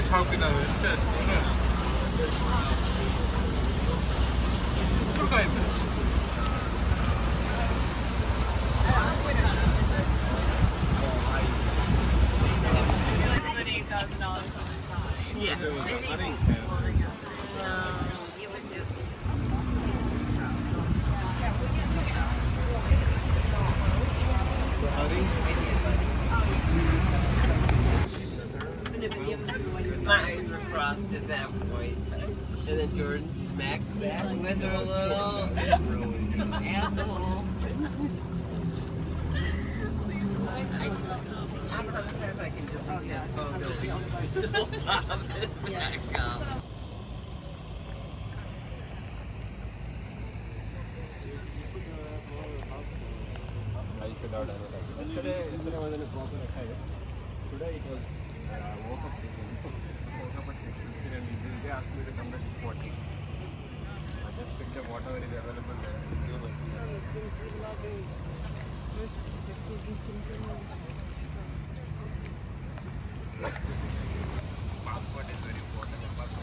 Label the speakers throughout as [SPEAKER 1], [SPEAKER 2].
[SPEAKER 1] 超贵的，这是个。
[SPEAKER 2] Yeah. My eyes were crossed at that point. And then Jordan smacked back with her little asshole. I'm how many times I can delete that photo. Still pop it back up.
[SPEAKER 3] Yesterday was in a proper attire. Today it was woke up at 6:50 and they asked me to come back at 40. I just picked up whatever is available there. Passport is very important.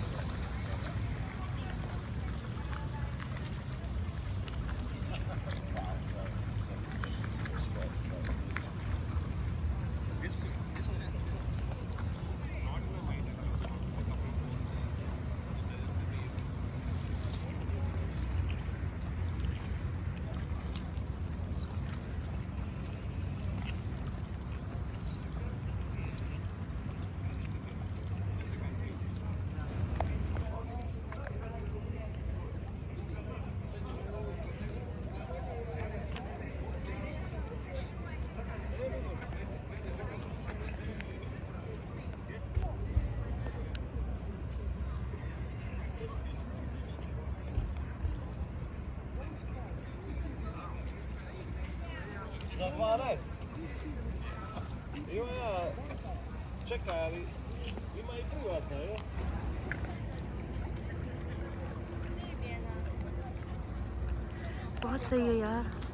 [SPEAKER 3] Čekaj, ima I privatno, jo?
[SPEAKER 4] बहुत सही है यार।